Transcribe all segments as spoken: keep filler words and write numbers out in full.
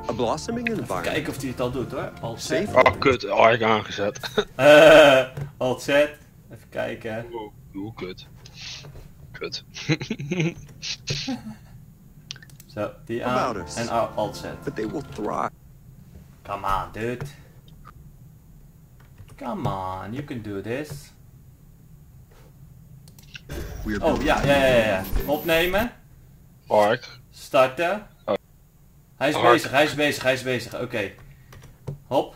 A blossoming environment. Kijken of hij het al doet hoor. Alt Z. Safe. Oh kut, oh ik aangezet. Uh, Alt Z. Even kijken. Oeh, oeh kut. Kut. Zo, die aan. About us. En a- Alt Z. But they will thrive. Come on, dude. Come on, you can do this. We're Oh, ja, ja, ja, ja. Opnemen. Park. Starten. Oh. Hij is Hard. bezig, hij is bezig, hij is bezig. Oké. Okay. Hop.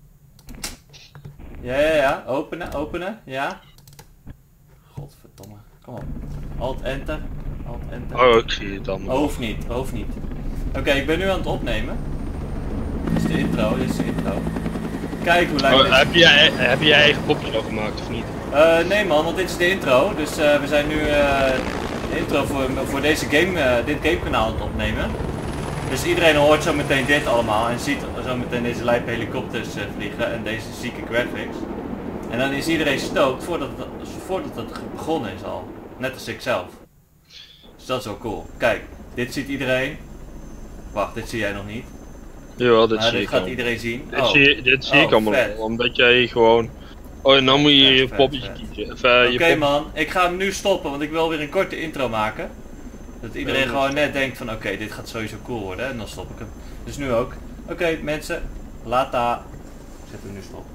Ja, ja, ja. Openen, openen. Ja. Godverdomme. Kom op. Alt Enter. Alt Enter. Oh, ik zie het dan. Hoeft niet, hoeft niet. Oké, okay, ik ben nu aan het opnemen. Dit is de intro, dit is de intro. Kijk hoe lijkt Oh, dit. heb, je, heb je je eigen popje al gemaakt of niet? Uh, nee man, want dit is de intro. Dus uh, we zijn nu uh, de intro voor, voor deze game, uh, dit gamekanaal aan het opnemen. Dus iedereen hoort zo meteen dit allemaal en ziet zo meteen deze lijpe helikopters uh, vliegen en deze zieke graphics. En dan is iedereen stoked voordat het, voordat het begonnen is al. Net als ik zelf. Dus dat is wel cool. Kijk, dit ziet iedereen. Wacht, dit zie jij nog niet. Ja, dit Maar zie dit ik gaat al. iedereen zien. Dit Oh. zie, dit zie Oh, ik allemaal vet. al, omdat jij gewoon... Oh, en dan moet je Vet, je vet, poppetje vet. kiezen. Of, uh, Oké okay, man, ik ga hem nu stoppen, want ik wil weer een korte intro maken. Dat iedereen Ja, gewoon net denkt van oké, okay, dit gaat sowieso cool worden en dan stop ik hem. Dus nu ook. Oké okay, mensen, laat daar. Ik zet hem nu stop.